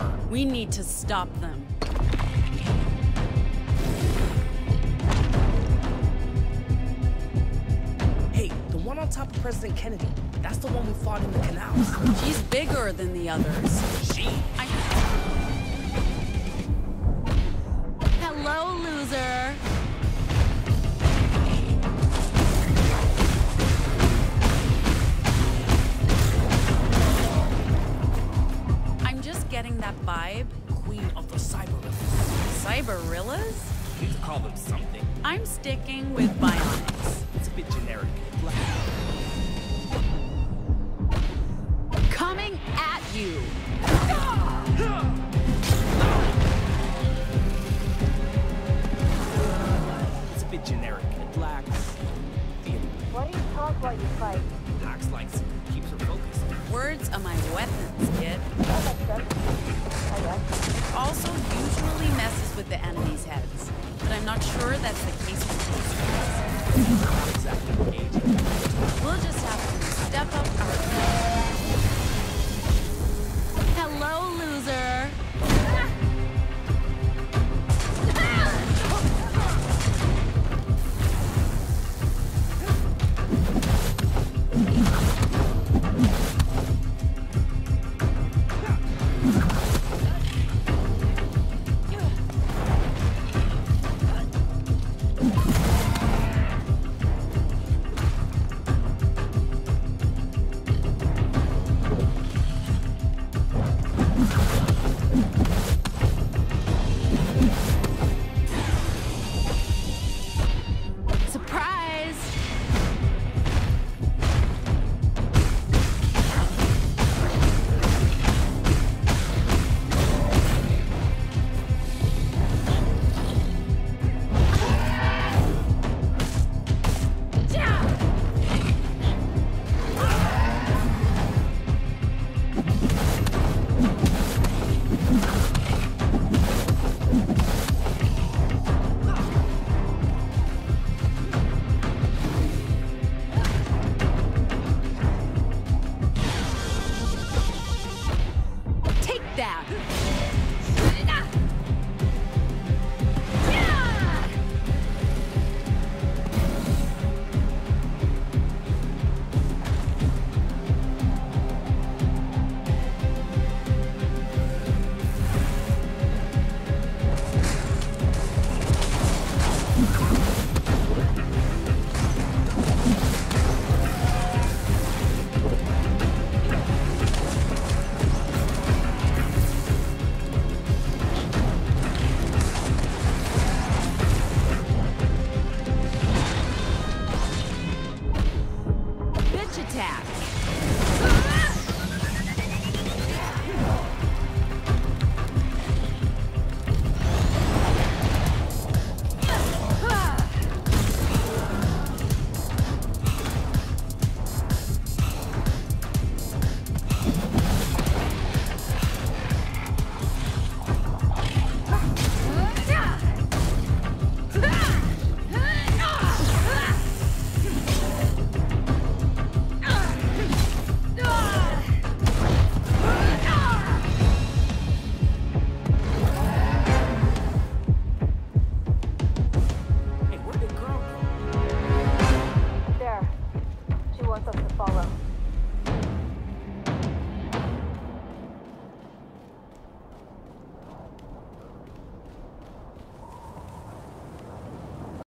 her. We need to stop them. Hey, the one on top of President Kennedy. That's the one who fought in the canals. She's bigger than the others. Hello, loser. I'm just getting that vibe. Queen of the Cyberillas. Cyberillas? We need to call them something. I'm sticking with bionics. It's a bit generic. Coming at you. It's a bit generic. It lacks the. Why do you talk while you fight? Lacks likes keeps her focused. Words are my weapons, kid. That makes sense. I guess. Also usually messes with the enemy's heads, but I'm not sure that's the case with these guys. Not exactly aging. We'll just have to step up our Hello, loser. There. She wants us to follow.